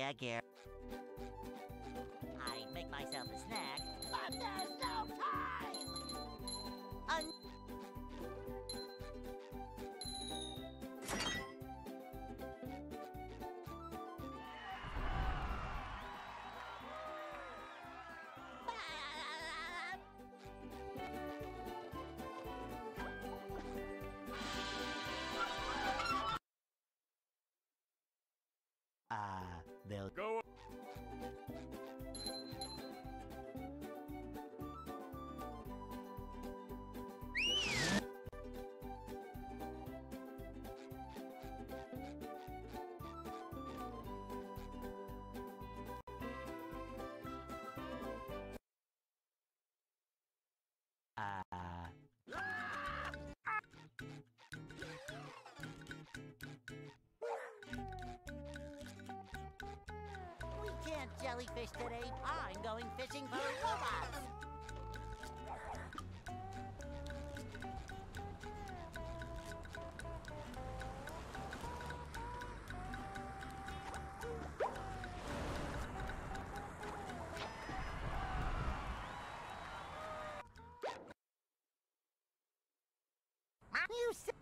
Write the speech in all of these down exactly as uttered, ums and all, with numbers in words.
Yeah, Gary. I'd make myself a snack, but there's no time! Un- Ah, uh, they'll Go. Ah. Uh, we can't jellyfish today. I'm going fishing for robots. You s-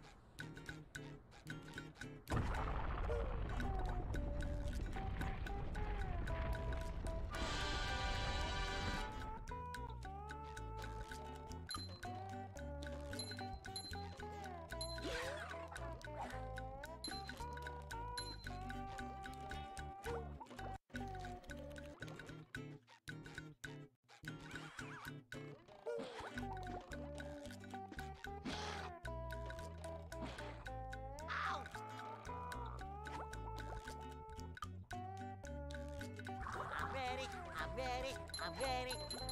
I'm ready, I'm ready, I'm ready.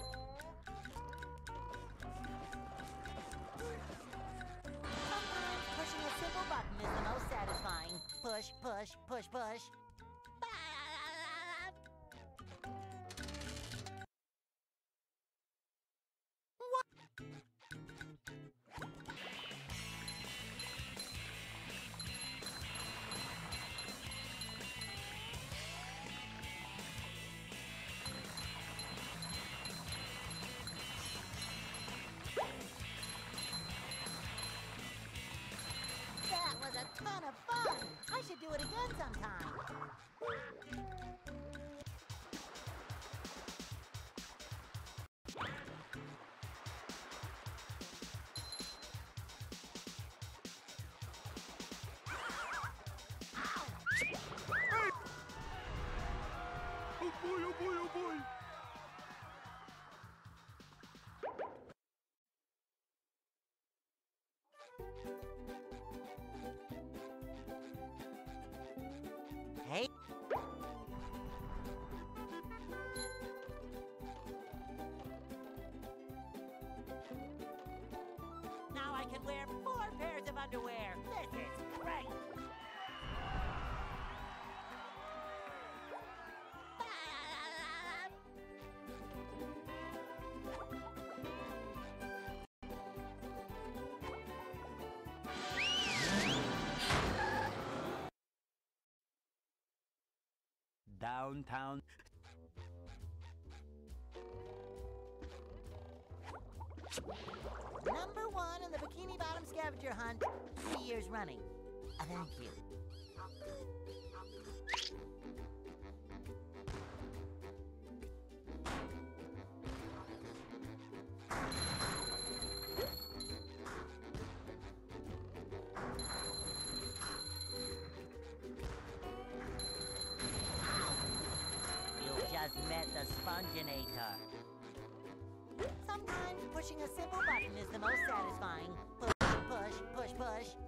Sometimes pushing a simple button is the most satisfying. Push, push, push, push. What? That was a ton of fun! I should do it again sometime. Oh boy, oh boy, oh boy! Hey. Now I can wear four pairs of underwear. This is great. Downtown. Number one in the Bikini Bottom scavenger hunt, three years running. Uh, thank you. You just met the Sponginator. Sometimes pushing a simple button is the most satisfying. Push, push, push, push.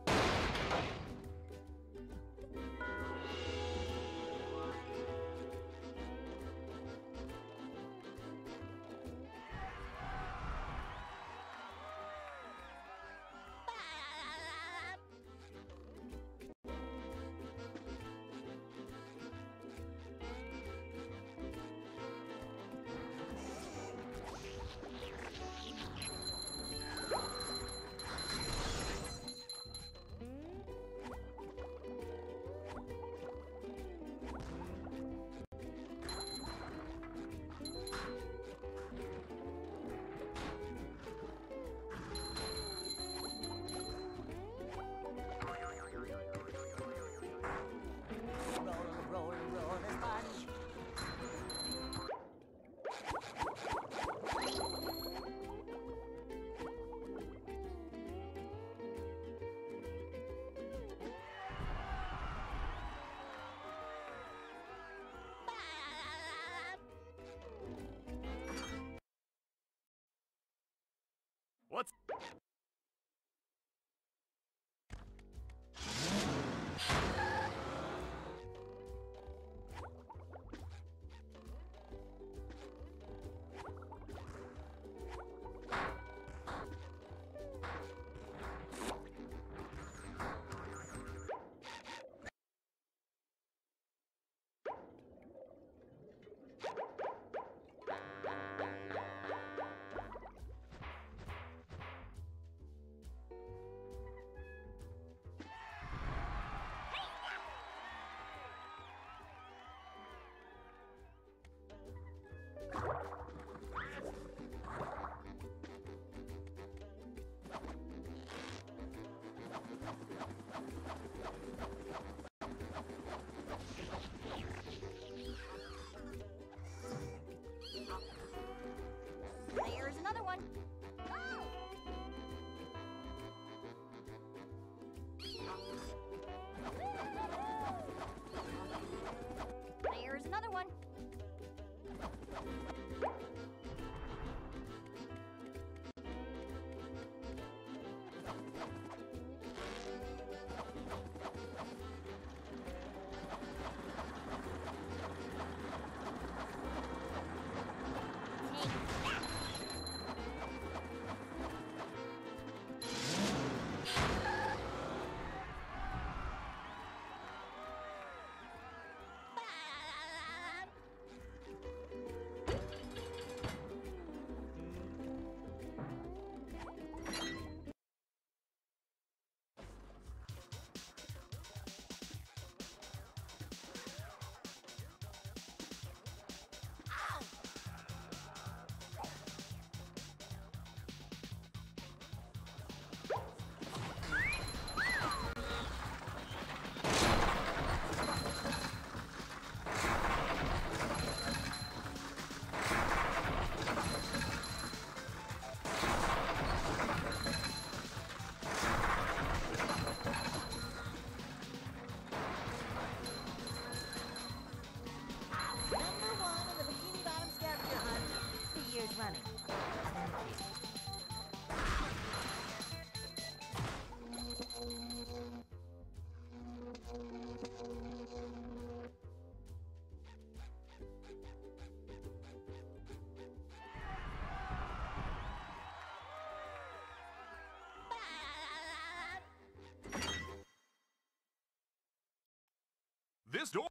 This door.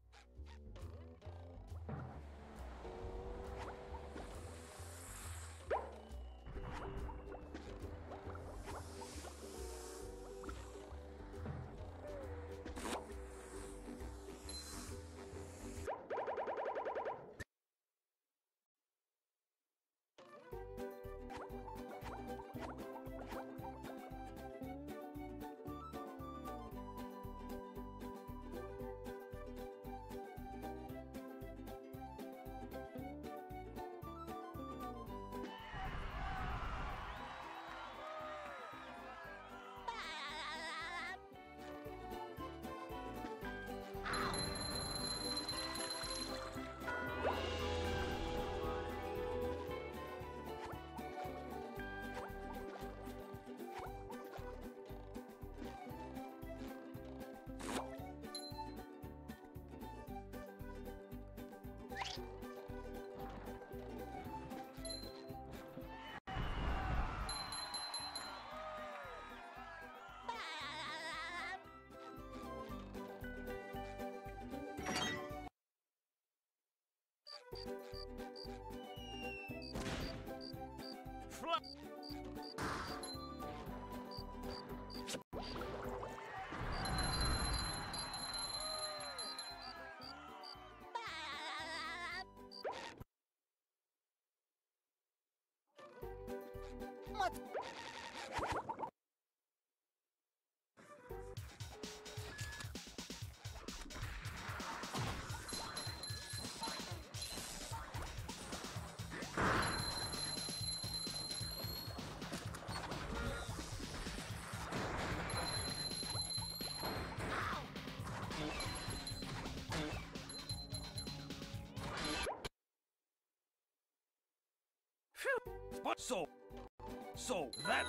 What? But so, so that.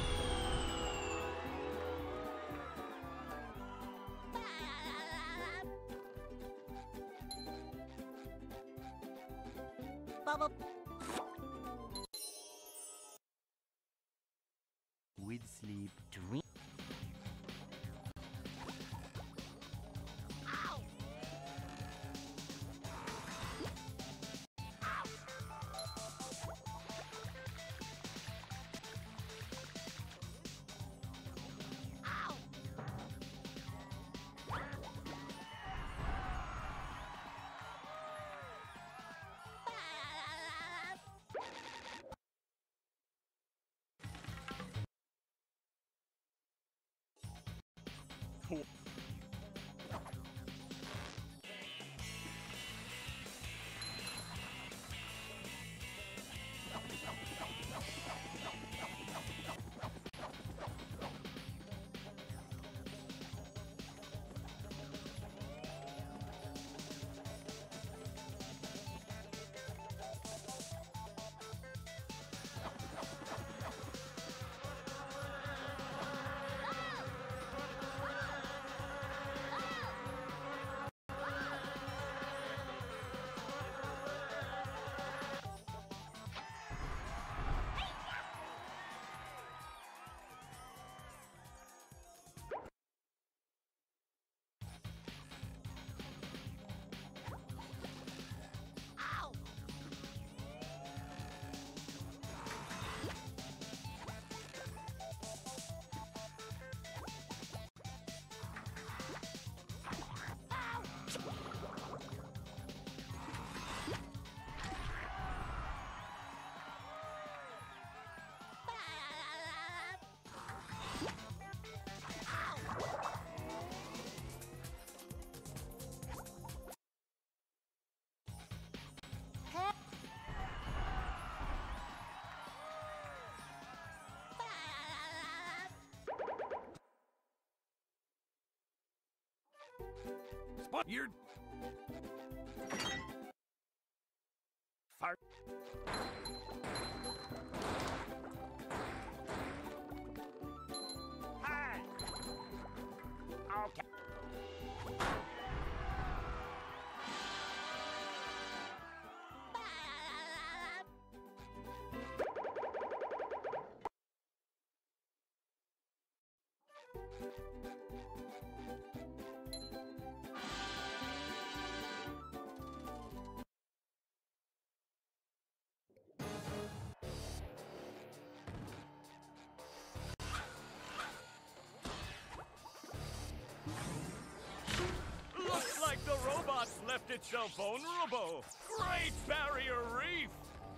Bubble. With sleep. Dream. Ow! Ow! Ow! Spot your. Fire. Hi. Okay. left itself vulnerable. Great barrier reef!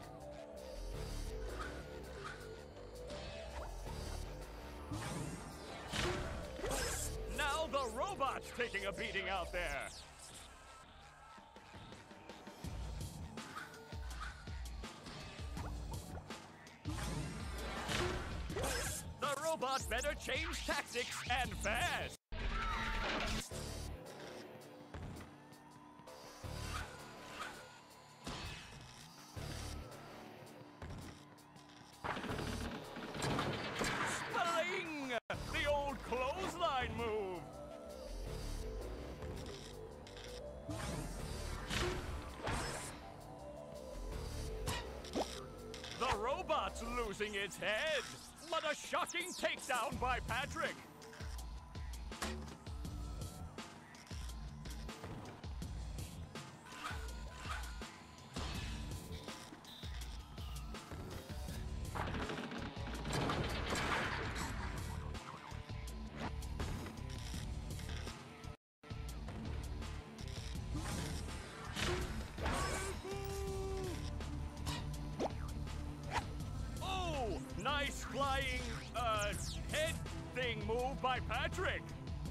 Now the robot's taking a beating out there. The robot better change tactics and fast. Spling! The old clothesline move. The robot's losing its head. What a shocking takedown by Patrick! Nice flying, uh, head thing move by Patrick.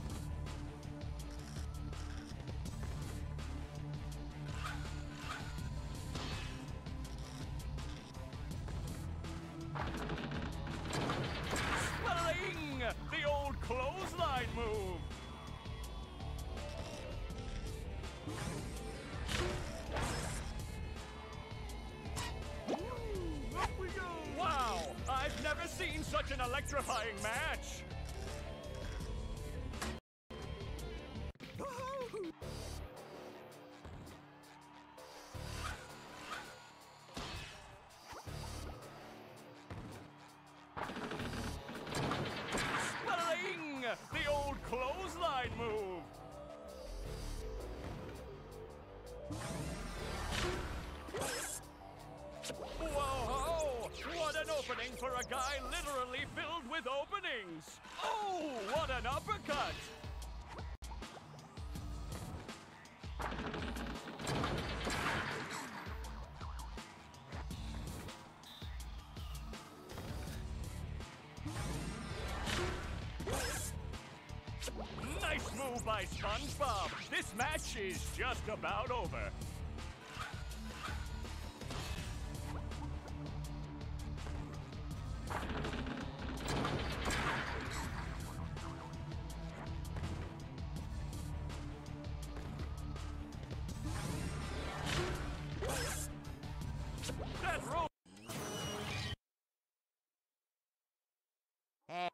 Spling! The old clothesline move. Wow! I've never seen such an electrifying match! Spling! The old clothesline move! Whoa! What an opening for a guy literally filled with openings! Oh, what an uppercut! Nice move by SpongeBob! This match is just about over. That roll. Hey.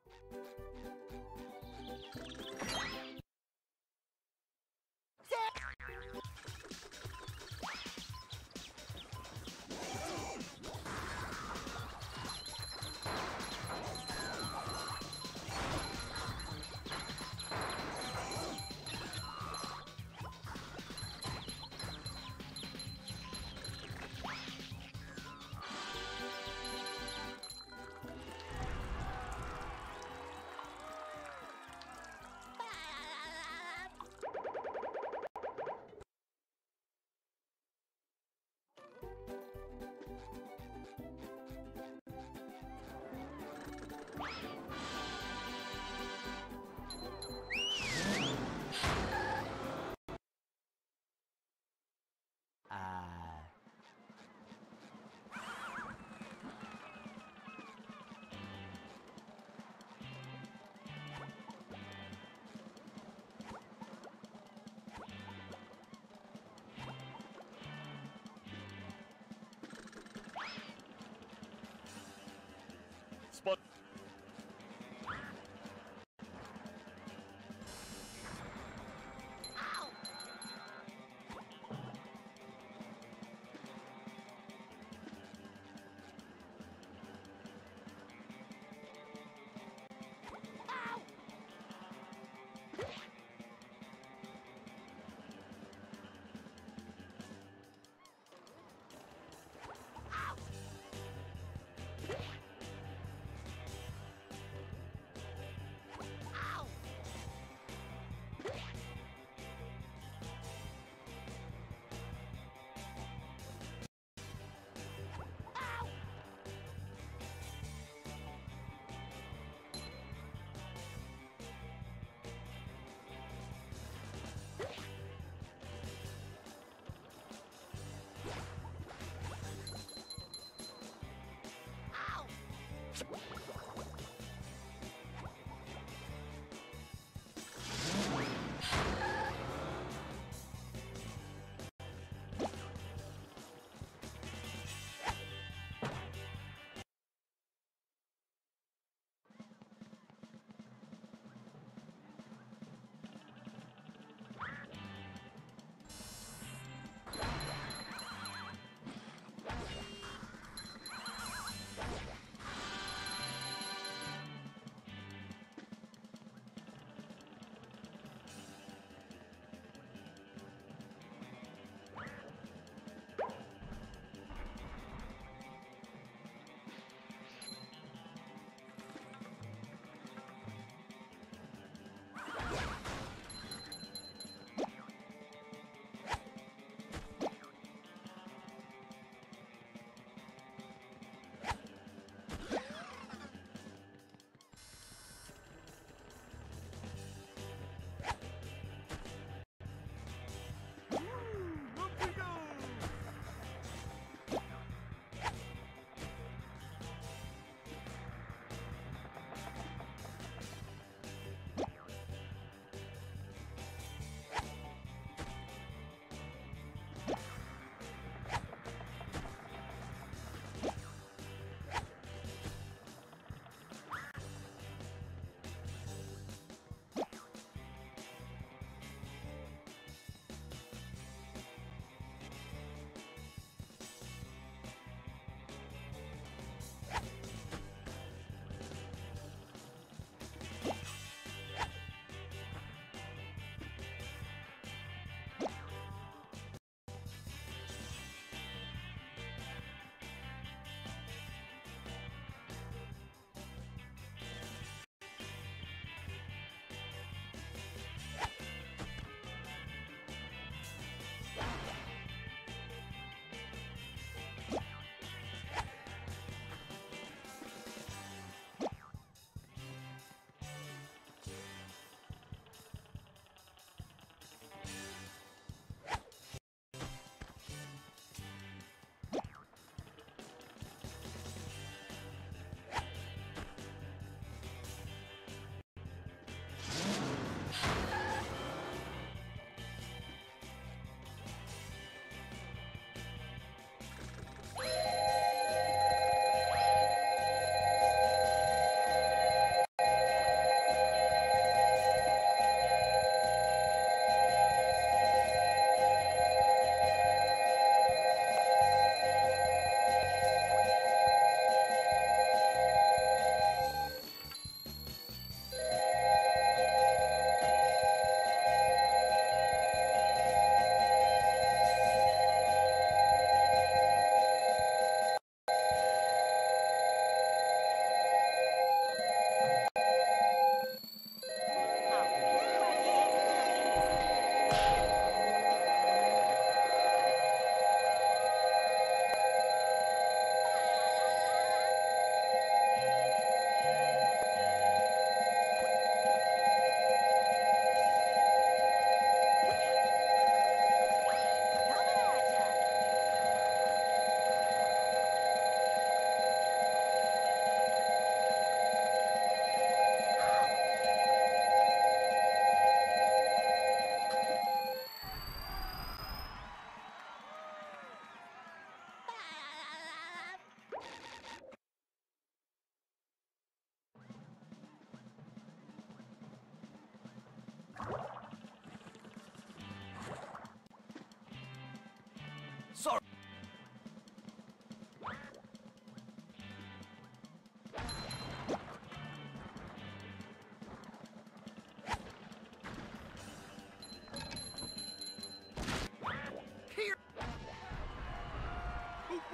Ah. Spot.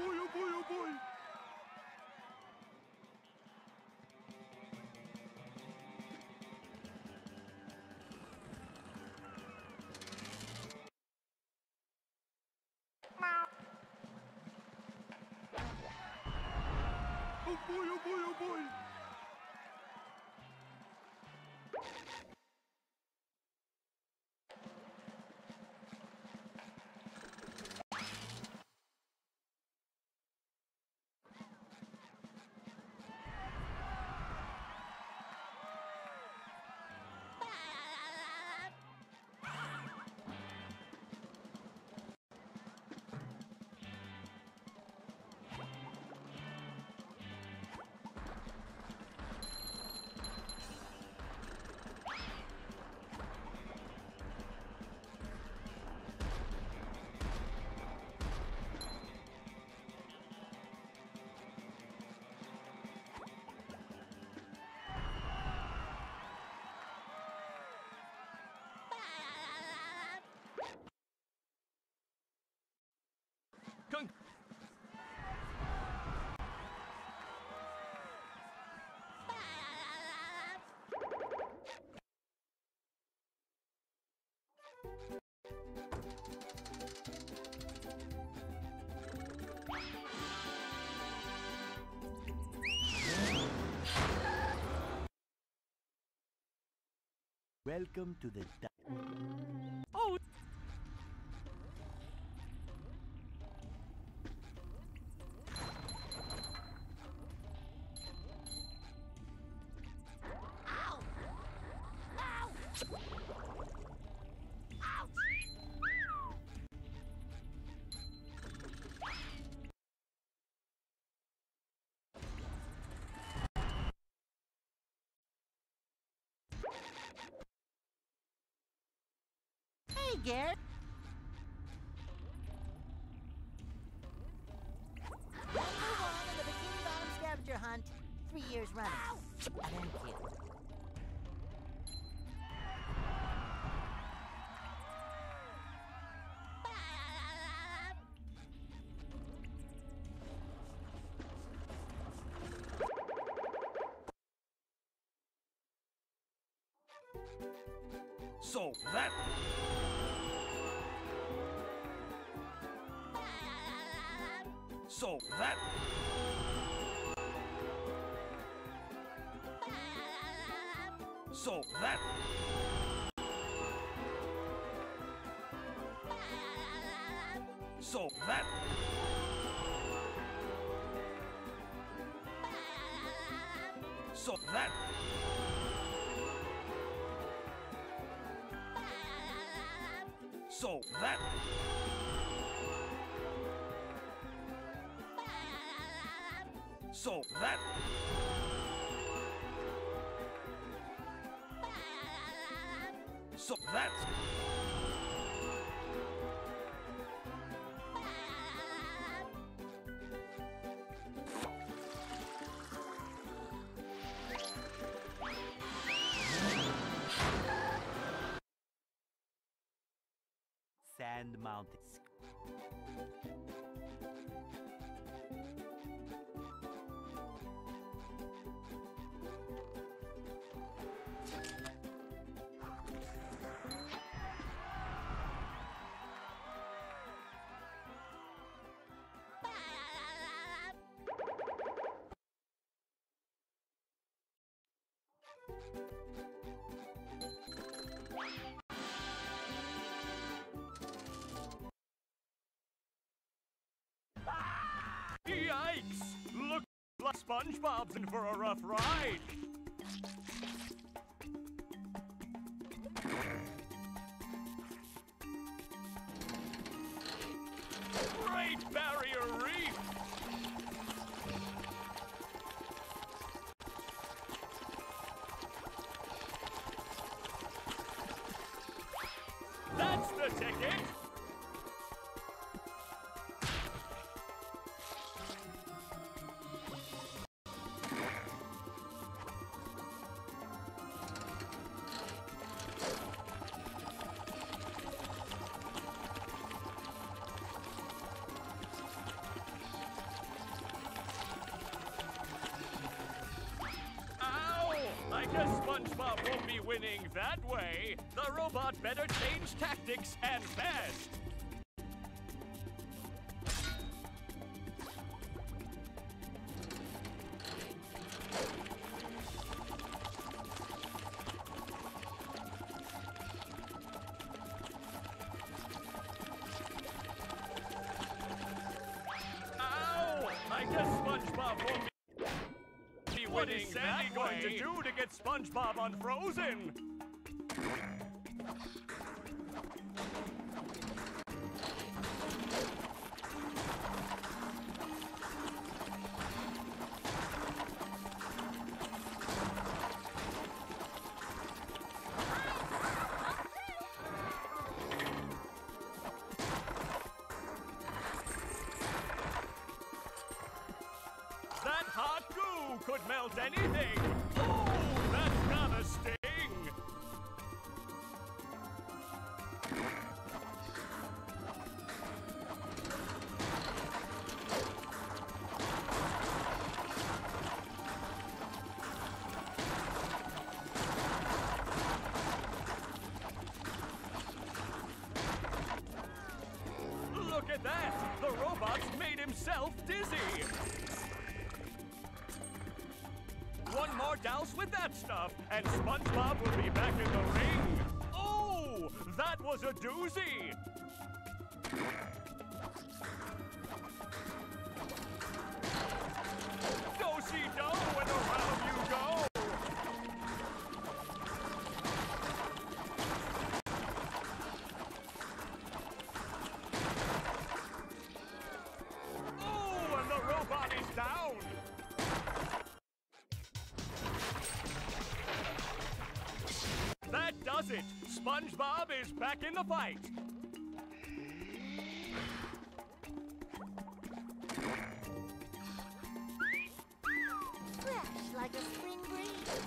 boy, oh boy, oh boy! Oh boy, oh boy, oh boy! Con Welcome to the di- Oh! Ow! Ow! Ouch! Hey, Garrett. Number one in the Bikini Bottom scavenger hunt. Three years running. Thank you. So that. So that. So that. So that. So that. So that. So that. So that. Sand Mountain. Yikes! Look like SpongeBob's in for a rough ride! Great Barrier Reef! That's the ticket! guess SpongeBob won't be winning that way. The robot better change tactics and fast. I guess SpongeBob won't be winning. What is Sandy going to do to get SpongeBob unfrozen? That hot goo could melt anything. Oh, that's gotta sting. Look at that! The robot's made himself dizzy. One more douse with that stuff, and SpongeBob will be back in the ring. Oh, that was a doozy. Do-si-do, and around you go. Oh, and the robot is down. That does it! SpongeBob is back in the fight! Fresh like a spring breeze.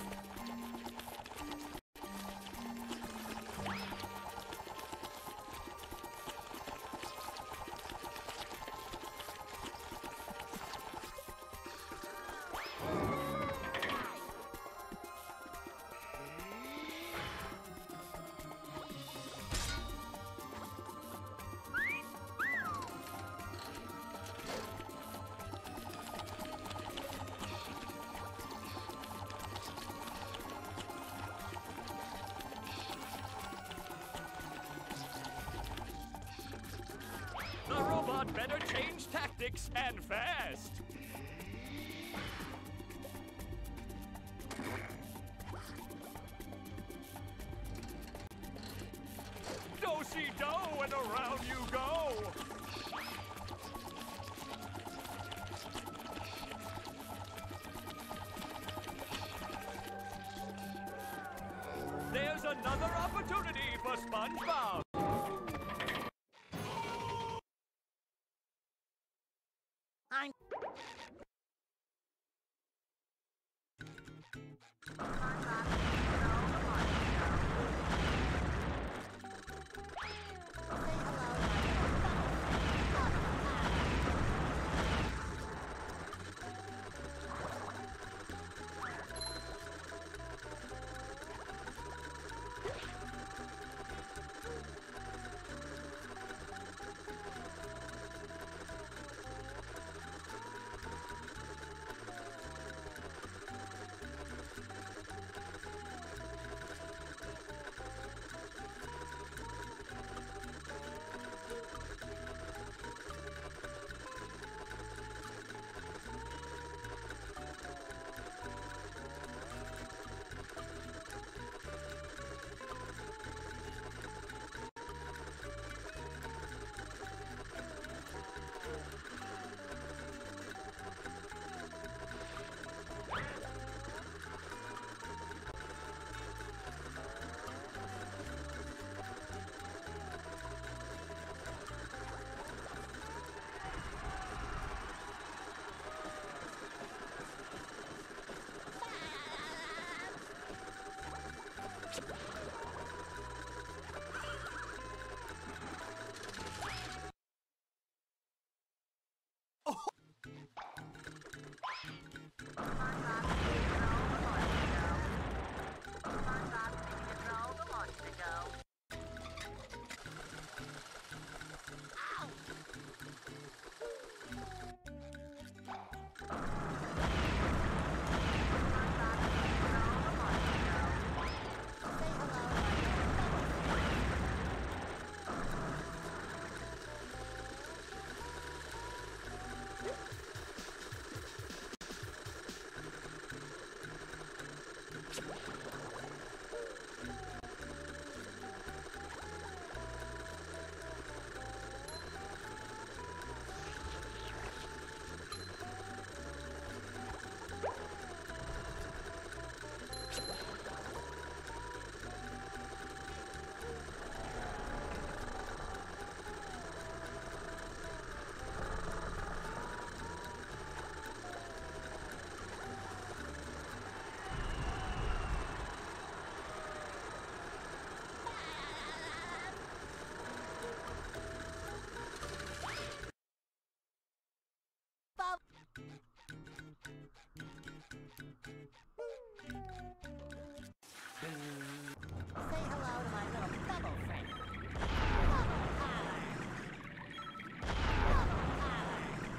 The robot better change tactics and fast! Do-si-do, and around you go! There's another opportunity for SpongeBob! I'm... Say hello to my little bubble friend. Bubble Parlor. Bubble Parlor.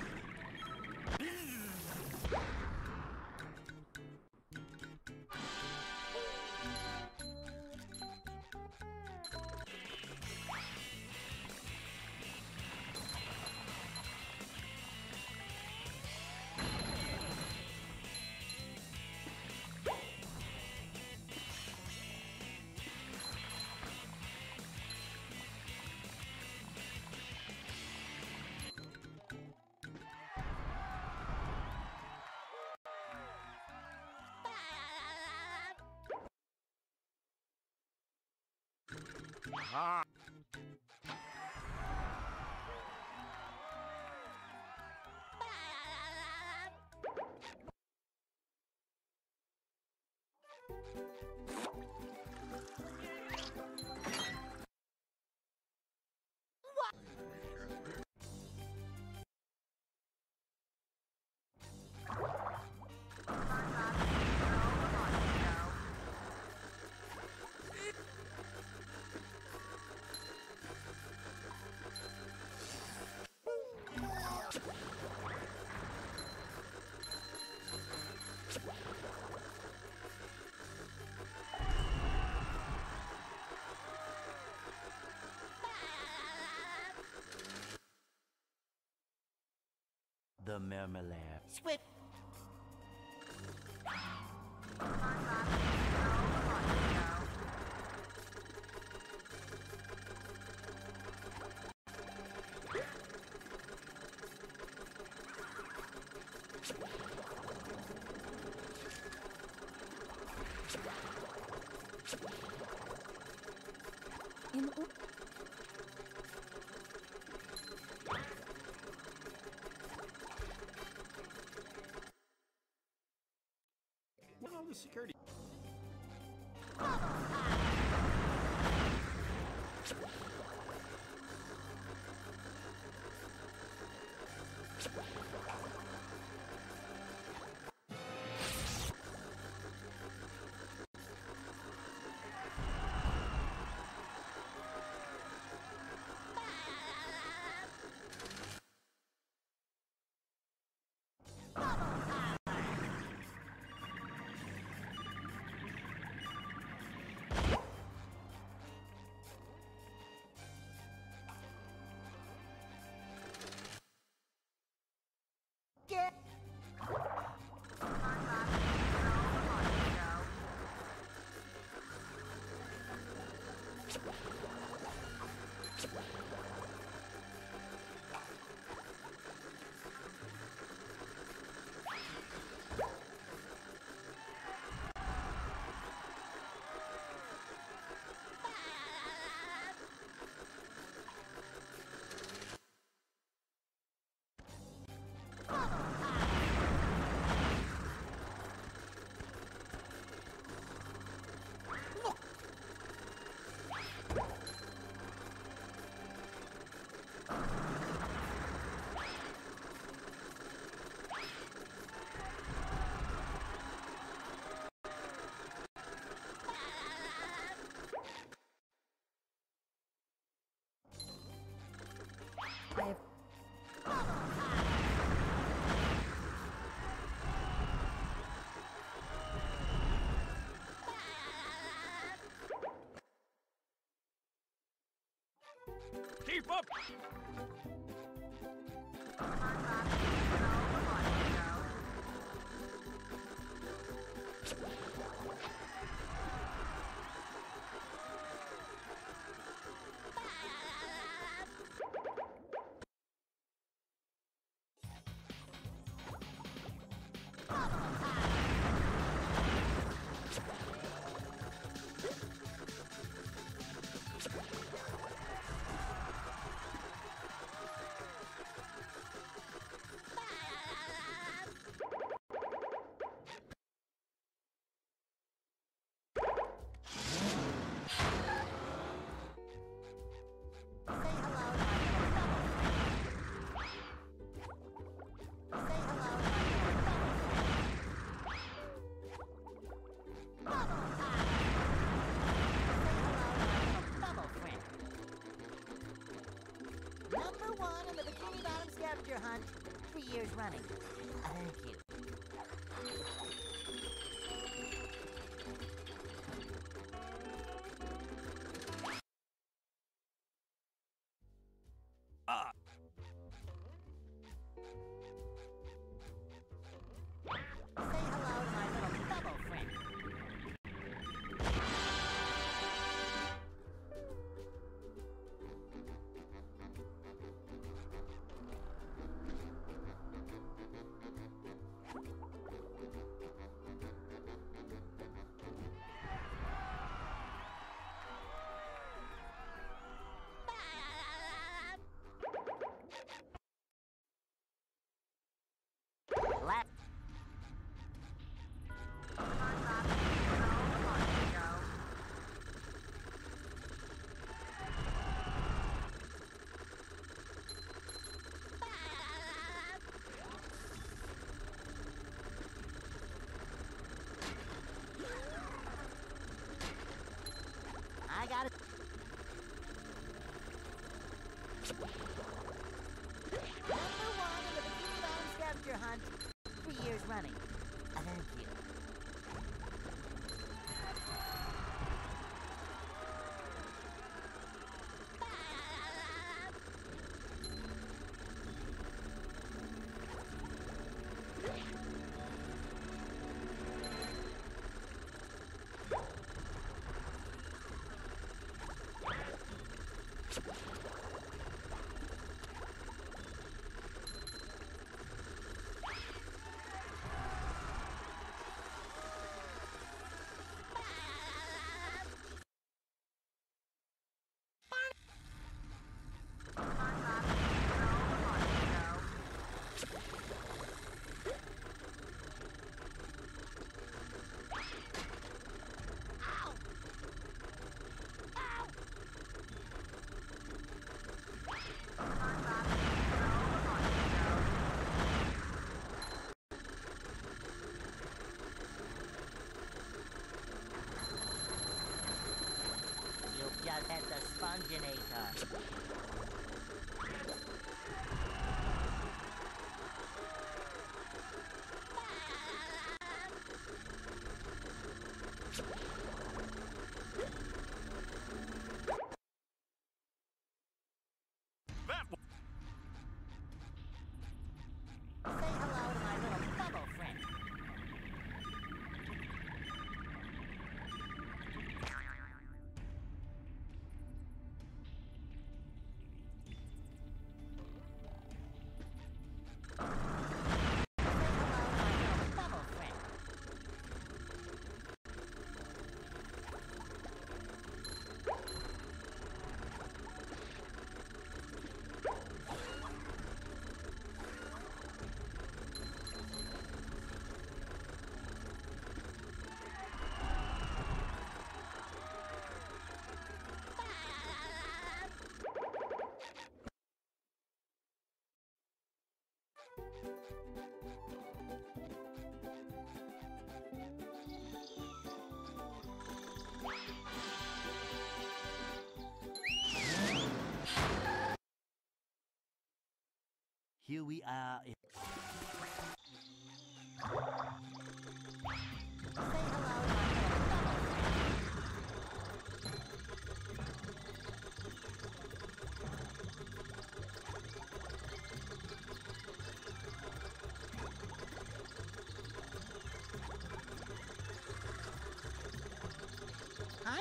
Ha! The Marmalade. Squid. In o- What all the security? Get. I have Keep up! running. Thank you. Ah. Say hello to my little bubble friend. Left. I got it. Number one in the Bikini Bottom scavenger hunt. Three years running. Thank you. You just hit the Sponginator. That w- Say hello to my little bubble friend. Say hello to my little bubble friend. Here we are. Say hello to my little bubble friend. Huh?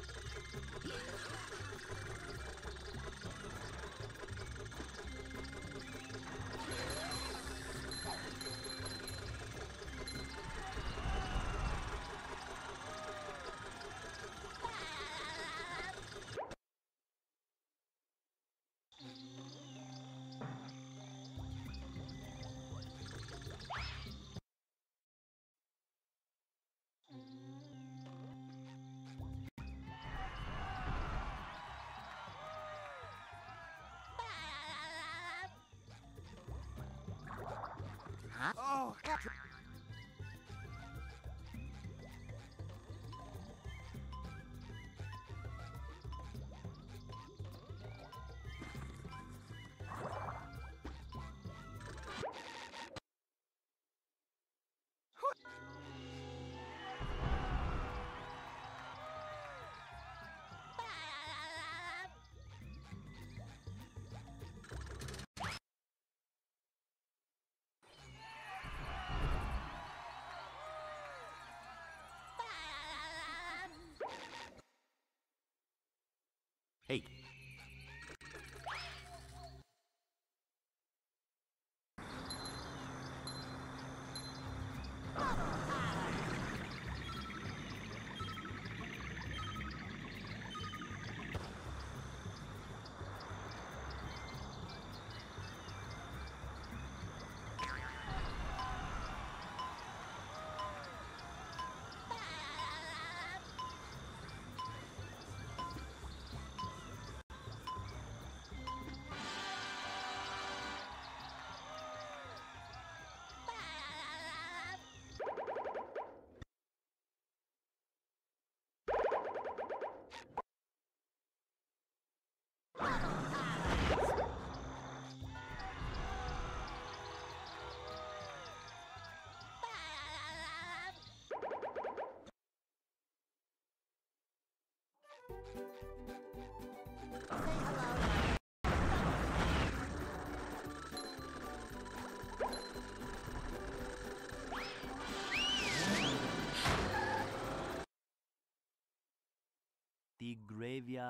Huh? Oh, The graveyard.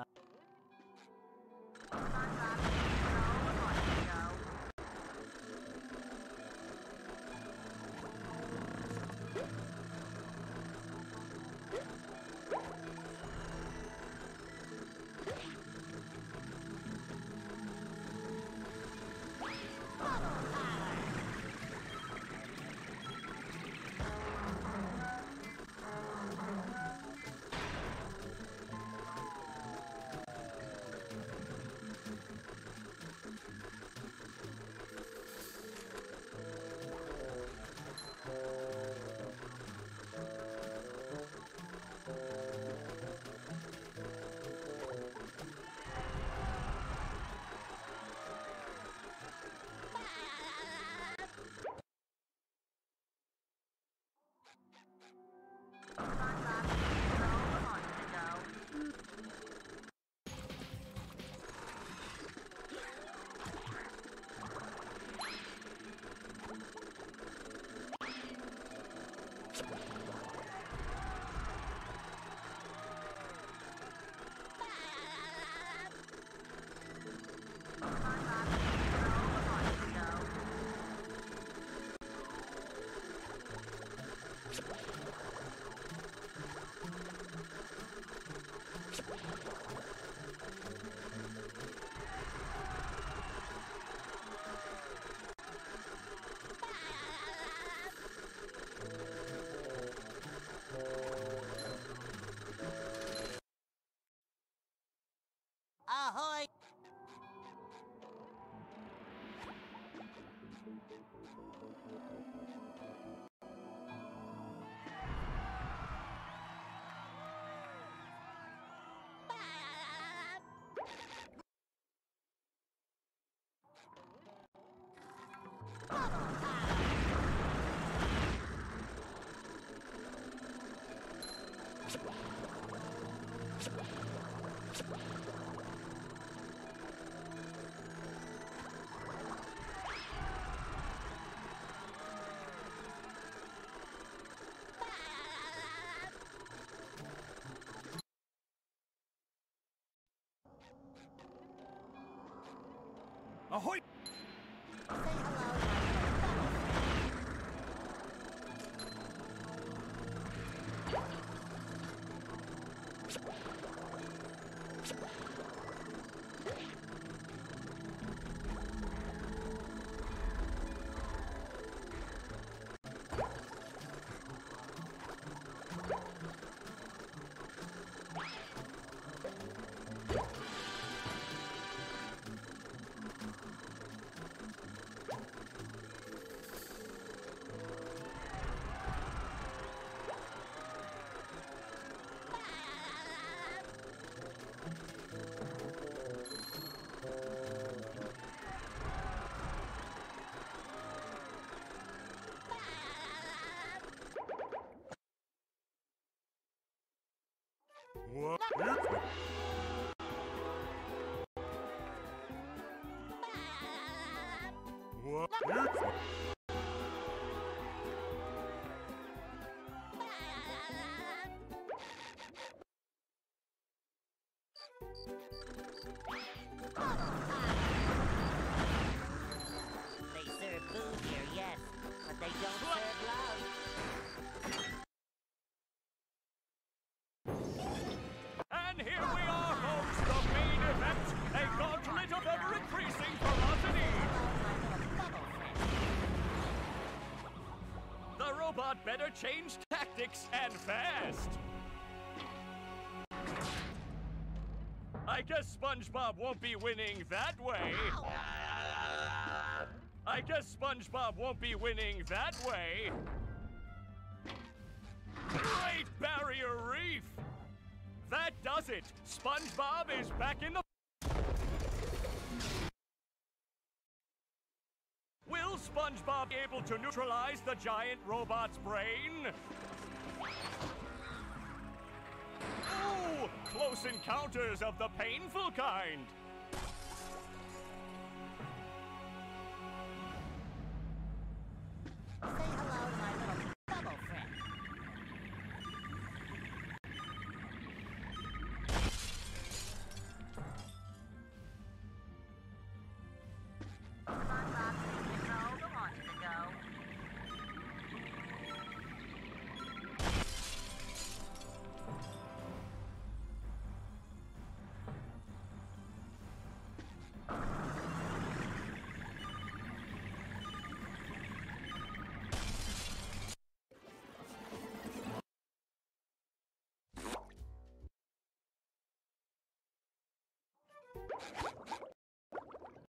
Ahoy! Ahoy! Say hello, my What? What? They serve food here, yes, but they don't serve love. And here we are, folks, the main event, a gauntlet of ever-increasing ferocity. The robot better change tactics and fast. I guess SpongeBob won't be winning that way. I guess SpongeBob won't be winning that way. Great Barrier Reef! That does it! SpongeBob is back in the... Will SpongeBob be able to neutralize the giant robot's brain? Ooh, close encounters of the painful kind.